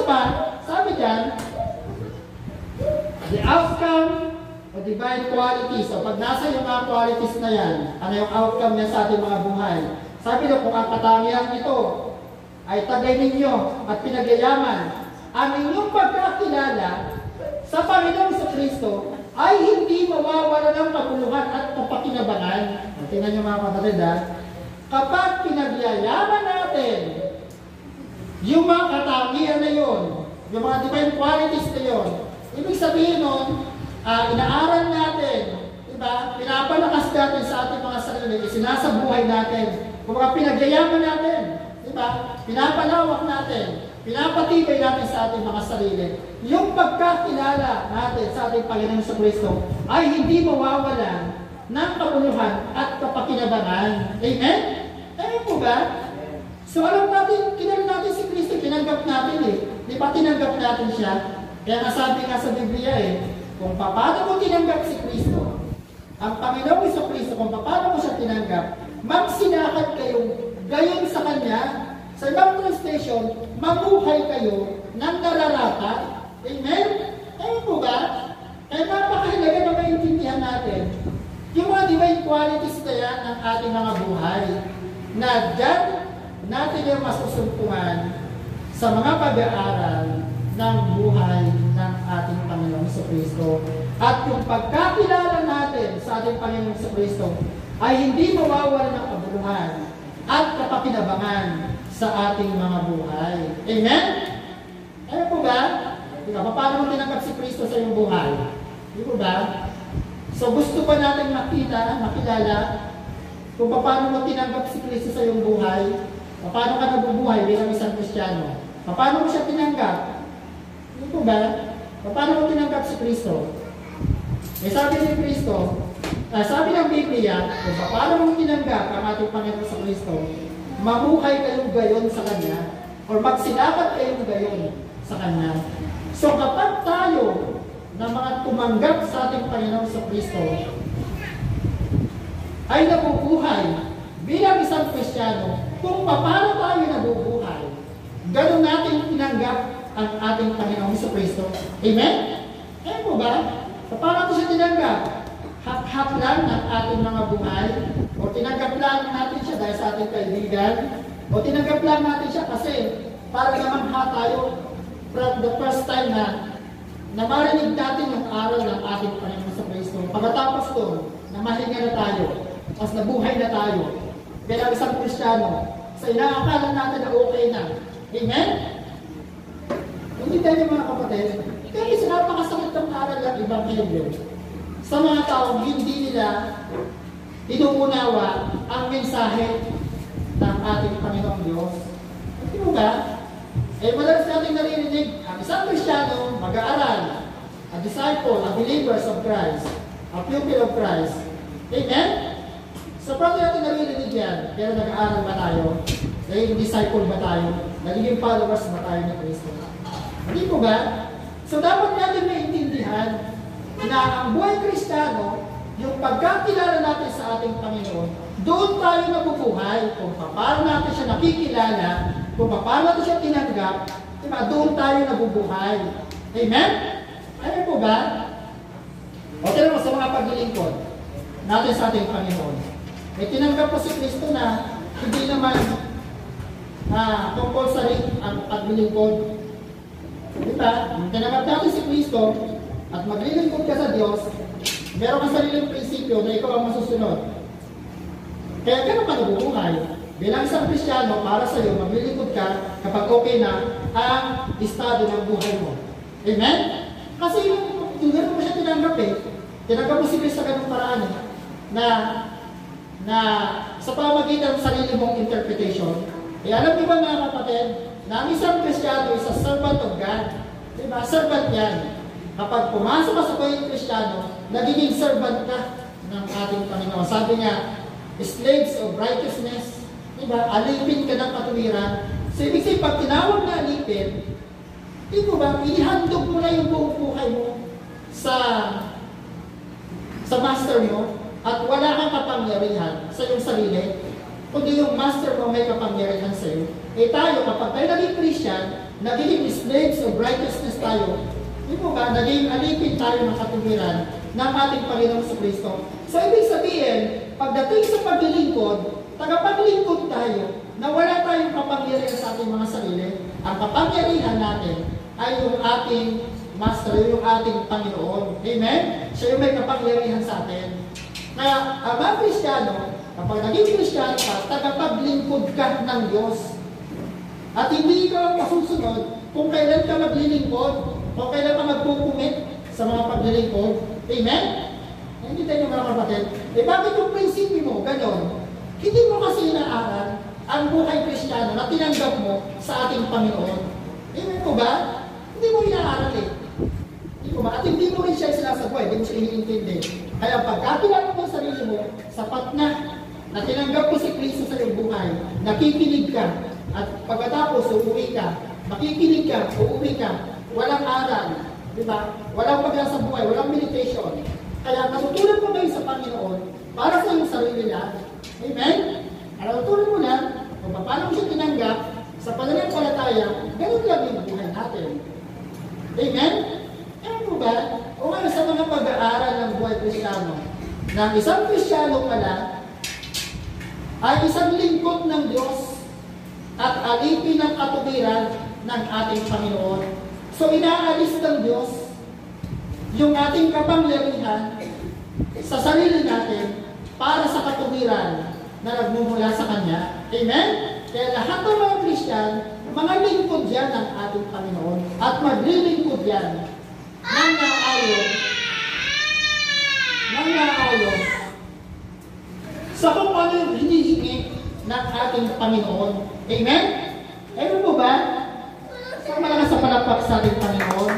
pa, sabi dyan, the outcome of divine qualities. So pag nasa yung mga qualities na yan, ano yung outcome niya sa ating mga buhay? Sabi na kung ang katangian ito ay tagay ninyo at pinagyayaman, ang inyong pagkakilala sa Panginoong Kristo ay hindi mawawala ng kabuluhan at kapakinabangan. Tingnan niyo mga kapatid, kapag pinagyayaman natin yung mga katangian na yun, yung mga divine qualities na yun, ibig sabihin nun, inaaral natin, diba? Pinapalakas natin sa ating mga sarili, isinasabuhay natin, kung mga pinagyayaman natin, diba? Pinapalawak natin, pinapatibay natin sa ating mga sarili. Yung pagkakilala natin sa ating Panginoon sa Kristo ay hindi mawawala ng kabuluhan at kapakinabangan. Amen? Amen po ba? So alam natin, kilala natin si Kristo, tinanggap natin Di ba tinanggap natin siya? Kaya nasabi nga sa Biblia kung paano mo tinanggap si Kristo, ang Panginoon sa Kristo, kung paano mo siya tinanggap, magsilakad kayo gayon sa Kanya. Sa ibang translation, mabuhay kayo ng nararata. Amen? Amen po ba? Kaya napakahalaga na maintindihan natin yung mga divine qualities kaya ng ating mga buhay na dyan natin yung masusumpungan sa mga pag-aaral ng buhay ng ating Panginoong Kristo. At yung pagkakilala natin sa ating Panginoong Kristo ay hindi mawawala ng kabuluhan at kapakinabangan sa ating mga buhay. Amen? Ano po ba? Paano mo tinanggap si Kristo sa iyong buhay? Di po ba? So gusto pa natin makilala kung paano mo tinanggap si Kristo sa iyong buhay, paano ka nabubuhay bilang isang Kristiyano. Paano mo siya tinanggap? Di po ba? Paano mo tinanggap si Kristo? Sabi ni Kristo, sabi ng Biblia, kung paano mo tinanggap ang ating Panginoon sa Kristo, mamuhay kayong gayon sa Kanya, or magsilakad kayong gayon sa Kanya. So kapag tayo na mga tumanggap sa ating Panginoon sa Kristo, ay nabubuhay bilang isang Kristiyano, kung paano tayo nabubuhay, ganun natin tinanggap ang ating Panginoon sa Kristo. Amen? Amen po ba? Paano ito siya tinanggap? Hap-hap lang ng ating mga buhay, o tinanggap lang natin siya dahil sa ating kaibigan, o tinanggap lang natin siya kasi para naman tayo from the first time na marinig natin yung aral ng ating Panginoon sa Kristo. Pagkatapos doon, na mahinga na tayo, mas nabuhay na tayo, bilang isang Kristiyano, sa inaakala natin na okay na. Amen? Hindi tayo mga kapatid, kaya napakasakit ng aral ng Ebanghelyo sa mga taong hindi nila inuunawa ang mensahe ng ating Panginoong Diyos. Hindi mo ba? Madalas natin naririnig, ang isang Kristiyano mag-aaral, a disciple, a believers of Christ, a pupil of Christ. Amen? So, paano natin naririnig yan? Pero nag-aaral ba tayo? Naging disciple ba tayo? Naging followers ba tayo ni Kristo? Hindi po ba? So, dapat natin maintindihan na ang buhay Kristiyano, yung pagkakilala natin sa ating Panginoon, doon tayo nabubuhay kung paano natin siya nakikilala, kung paano natin siya tinanggap, diba? Doon tayo nabubuhay. Amen? Ano po ba? O tira mo sa mga paglilingkod natin sa ating Panginoon. Tinanggap po si Kristo na hindi naman compulsory ang paglilingkod. Diba? Tinanggap natin si Kristo at maglilingkod ka sa Diyos, meron kang sariling prinsipyo na ikaw ang masusunod. Kaya ganun ka nabubuhay. Bilang isang Kristiyano, para sa iyo, maglilingkod ka kapag okay na ang estado ng buhay mo. Amen? Kasi yung gano'n mo siya tinanggap tinanggap mo si Kristo sa ganung paraan na sa pamagitan ng sarili mong interpretation. Alam niyo ba mga kapatid, na ang isang Kristiyano is a servant of God. Diba? Servant yan. Kapag pumasok ka sa pagiging Kristiyano, nagiging servant ka ng ating Panginoon. Sabi niya, slaves of righteousness. Diba? Alipin ka ng katuwiran. So, ibig sabihin, pag tinawag na alipin, diba ba, inihandog mo na yung buong buhay mo sa master mo at wala kang kapangyarihan sa iyong sarili, kundi yung master mo may kapangyarihan sa iyo. Tayo, kapag tayo naging Christian, naging slaves of righteousness tayo. Di po ba? Naging alipin tayo ng katuwiran ng ating Panginoong Kristo. So, ibig sabihin, pagdating sa paglilingkod, tagapaglingkod tayo, na wala tayong kapangyarihan sa ating mga sarili. Ang kapangyarihan natin ay yung ating Master, yung ating Panginoon. Amen? Siya yung may kapangyarihan sa atin. Kaya, ang mga Kristiyano, kapag naging Kristiyano ka, tagapaglingkod ka ng Diyos. At hindi ka masusunod kung kailan ka maglilingkod, kung kailan ka magpukumit sa mga paglilingkod. Amen? Hindi tayo mga kapatid. Bakit yung prinsipyo mo, ganon? Hindi mo kasi inaaral ang buhay Kristiyano na tinanggap mo sa ating Panginoon. Amen po ba? Hindi mo inaaral eh. Hindi mo ba? At hindi mo rin siya sinasagway, hindi mo siya iniintindi. Kaya pagkakilala mo sa sarili mo, sapat na tinanggap mo si Kristo sa iyong buhay, nakikinig ka, at pagkatapos uuwi ka, makikinig ka, uuwi ka, walang aral, di ba? Walang paglasa buhay, walang meditation. Kaya natutunan mo ngayon sa Panginoon para sa iyong sarili niya. Amen? Natutunan mo na kung paano mo siya tinanggap sa pananampalataya, ganun lang yung buhay natin. Amen? Ano ba? O nga sa mga pag-aaral ng buhay Kristiyano, na isang Kristiyano pala ay isang lingkod ng Diyos at alipin ng katuwiran ng ating Panginoon. So inaalis ng Diyos yung ating kapangyarihan sa sarili natin para sa katuwiran na nagmumula sa Kanya. Amen? Kaya lahat ng mga Christian, mga lingkod yan ng ating Panginoon at maglilingkod yan ng naayon sa kung ano yung hinihingi ng ating Panginoon. Amen? Amen po ba? So malakas sa palakpak sa ating Panginoon.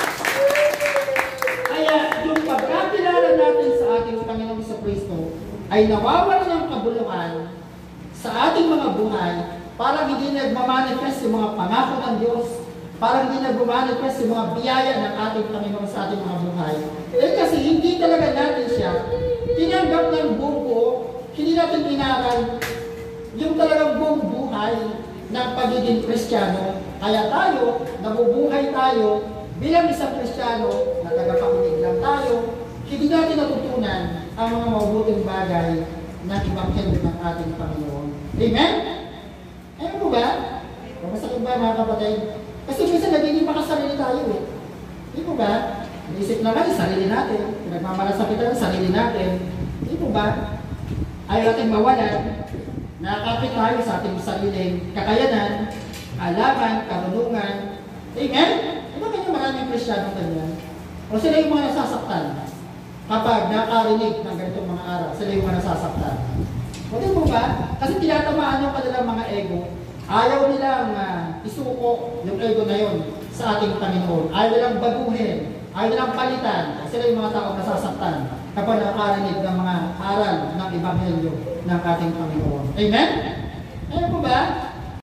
Kaya yung pagkakilala natin sa ating Panginoon sa Kristo ay nawawala ng kabuluhan sa ating mga buhay para hindi nagmamanifest yung mga pangako ng Diyos, para hindi nagmamanifest yung mga biyaya ng ating Panginoon sa ating mga buhay. Kasi hindi talaga natin siya tinanggap ng buong buo, hindi natin inaral yung talagang buong buhay ng pagiging Kristiyano. Kaya tayo, nabubuhay tayo bilang isang Kristiyano na tagapakinig lang tayo, hindi natin natutunan ang mga mabuting bagay ng Ebanghelyo ng ating Panginoon. Amen? Ano po ba? Masakit ba mga kapatid? Kasi minsan nagiging makasarili tayo eh. Hindi po ba? Isip naman sarili natin. Pinagmamalasakit tayo sarili natin. Hindi po ba? Ayaw natin mawalan. Nakakapit tayo sa ating sariling kakayanan, alaman, karunungan. Amen? Ano kanya maraming Kristiyano kanyan? O sila yung mga nasasaktan kapag nakarinig ng ganitong mga aral, sila yung mga nasasaktan. O di mo ba? Kasi tinatamaan yung kanilang mga ego. Ayaw nilang isuko yung ego na yun sa ating Panginoon. Ayaw nilang baguhin. Ayaw nilang palitan. Sila yung mga tao nasasaktan kapag nakarinig ng mga aral ng Ebanghelyo ng ating Panginoon. Amen? Ano po ba?